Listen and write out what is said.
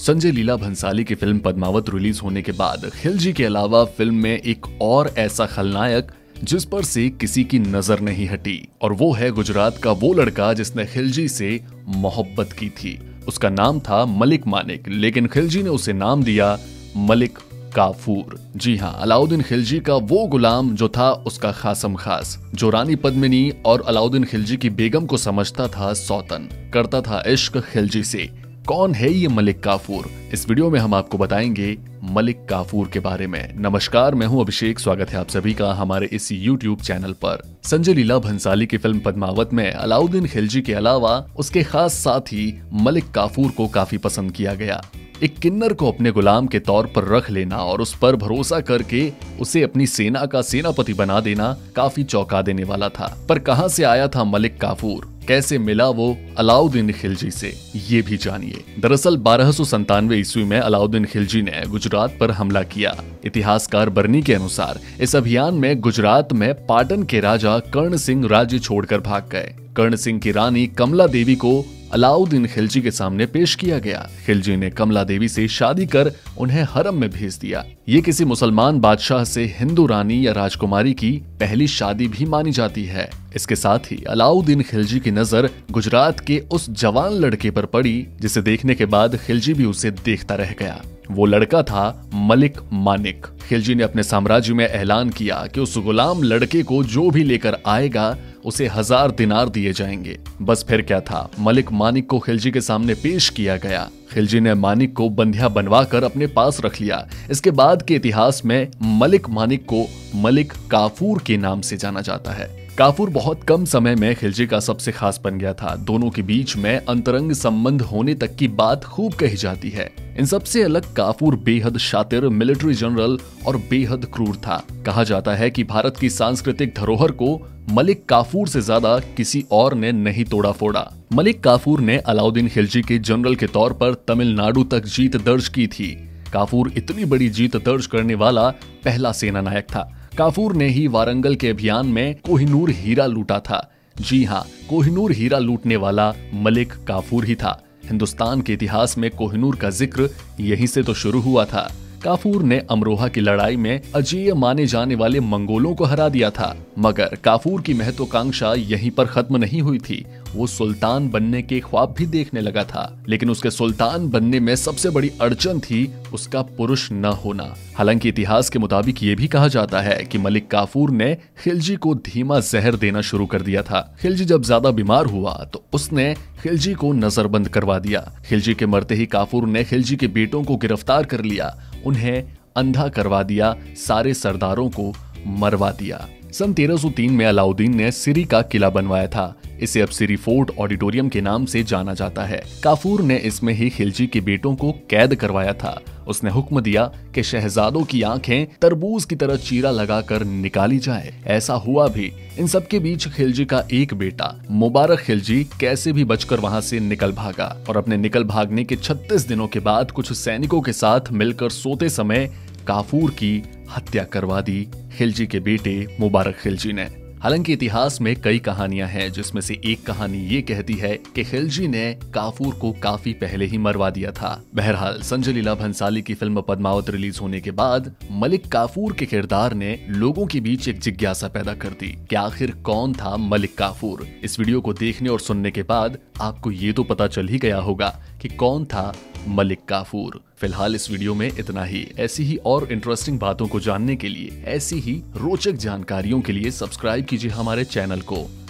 संजय लीला भंसाली की film Padmaavat release होने के बाद खिलजी के अलावा फिल्म में एक और ऐसा खलनायक जिस पर से किसी की नजर नहीं हटी, और वो है गुजरात का वो लड़का जिसने खिलजी से मोहब्बत की थी। उसका नाम था मलिक मानिक, लेकिन खिलजी ने उसे नाम दिया मलिक काफूर। जी हाँ, अलाउद्दीन खिलजी का वो गुलाम जो था उसका खासम खास, जो रानी पद्मिनी और अलाउद्दीन खिलजी की बेगम को समझता था सौतन, करता था इश्क खिलजी से। कौन है ये मलिक काफूर? इस वीडियो में हम आपको बताएंगे मलिक काफूर के बारे में। नमस्कार, मैं हूं अभिषेक, स्वागत है आप सभी का हमारे इस YouTube चैनल पर। संजय लीला भंसाली की फिल्म पद्मावत में अलाउद्दीन खिलजी के अलावा उसके खास साथी मलिक काफूर को काफी पसंद किया गया। एक किन्नर को अपने गुलाम के तौर पर रख लेना और उस पर भरोसा करके उसे अपनी सेना का सेनापति बना देना काफी चौंका देने वाला था। पर कहां से आया था मलिक काफूर, कैसे मिला वो अलाउद्दीन खिलजी से, ये भी जानिए। दरअसल 1297 ईस्वी में अलाउद्दीन खिलजी ने गुजरात पर हमला किया। इतिहासकार बर्नी के अनुसार इस अभियान में गुजरात में पाटन के राजा कर्ण सिंह राज्य छोड़कर भाग गए। कर्ण सिंह की रानी कमला देवी को अलाउद्दीन खिलजी के सामने पेश किया गया। खिलजी ने कमला देवी से शादी कर उन्हें हरम में भेज दिया। ये किसी मुसलमान बादशाह से हिंदू रानी या राजकुमारी की पहली शादी भी मानी जाती है। इसके साथ ही अलाउद्दीन खिलजी की नजर गुजरात के उस जवान लड़के पर पड़ी जिसे देखने के बाद खिलजी भी उसे देखता रह गया। वो लड़का था मलिक मानिक। खिलजी ने अपने साम्राज्य में ऐलान किया कि उस गुलाम लड़के को जो भी लेकर आएगा उसे 1000 दिनार दिए जाएंगे। बस फिर क्या था, मलिक मानिक को खिलजी के सामने पेश किया गया। खिलजी ने मानिक को बंधिया बनवाकर अपने पास रख लिया। इसके बाद के इतिहास में मलिक मानिक को मलिक काफूर के नाम से जाना जाता है। काफूर बहुत कम समय में खिलजी का सबसे खास बन गया था। दोनों के बीच में अंतरंग संबंध होने तक की बात खूब कही जाती है। इन सबसे अलग काफूर बेहद शातिर मिलिट्री जनरल और बेहद क्रूर था। कहा जाता है कि भारत की सांस्कृतिक धरोहर को मलिक काफूर से ज्यादा किसी और ने नहीं तोड़ा फोड़ा। मलिक काफूर ने अलाउद्दीन खिलजी के जनरल के तौर पर तमिलनाडु तक जीत दर्ज की थी। काफूर इतनी बड़ी जीत दर्ज करने वाला पहला सेना नायक था। काफूर ने ही वारंगल के अभियान में कोहिनूर हीरा लूटा था। जी हाँ, कोहिनूर हीरा लूटने वाला मलिक काफूर ही था। हिंदुस्तान के इतिहास में कोहिनूर का जिक्र यहीं से तो शुरू हुआ था। काफूर ने अमरोहा की लड़ाई में अजेय माने जाने वाले मंगोलों को हरा दिया था। मगर काफूर की महत्वाकांक्षा यहीं पर खत्म नहीं हुई थी। वो सुल्तान बनने के ख्वाब भी देखने लगा था, लेकिन उसके सुल्तान बनने में सबसे बड़ी अड़चन थी उसका पुरुष न होना। हालांकि इतिहास के मुताबिक ये भी कहा जाता है कि मलिक काफूर ने खिलजी को धीमा जहर देना शुरू कर दिया था। खिलजी जब ज्यादा बीमार हुआ तो उसने खिलजी को नजरबंद करवा दिया। खिलजी के मरते ही काफूर ने खिलजी के बेटों को गिरफ्तार कर लिया, उन्हें अंधा करवा दिया, सारे सरदारों को मरवा दिया। सन 1303 में अलाउद्दीन ने सिरी का किला बनवाया था। इसे अब सिरी फोर्ट ऑडिटोरियम के नाम से जाना जाता है। काफूर ने इसमें ही खिलजी के बेटों को कैद करवाया था। उसने हुक्म दिया कि शहजादों की आंखें तरबूज की तरह चीरा लगाकर निकाली जाए। ऐसा हुआ भी। इन सब के बीच खिलजी का एक बेटा मुबारक खिलजी कैसे भी बचकर वहां से निकल भागा और अपने निकल भागने के 36 दिनों के बाद कुछ सैनिकों के साथ मिलकर सोते समय काफूर की हत्या करवा दी खिलजी के बेटे मुबारक खिलजी ने। हालांकि इतिहास में कई कहानियां हैं, जिसमें से एक कहानी ये कहती है कि खिलजी ने काफूर को काफी पहले ही मरवा दिया था। बहरहाल संजय लीला भंसाली की फिल्म पद्मावत रिलीज होने के बाद मलिक काफूर के किरदार ने लोगों के बीच एक जिज्ञासा पैदा कर दी कि आखिर कौन था मलिक काफूर। इस वीडियो को देखने और सुनने के बाद आपको ये तो पता चल ही गया होगा कि कौन था मलिक काफूर। फिलहाल इस वीडियो में इतना ही। ऐसी ही और इंटरेस्टिंग बातों को जानने के लिए, ऐसी ही रोचक जानकारियों के लिए सब्सक्राइब कीजिए हमारे चैनल को।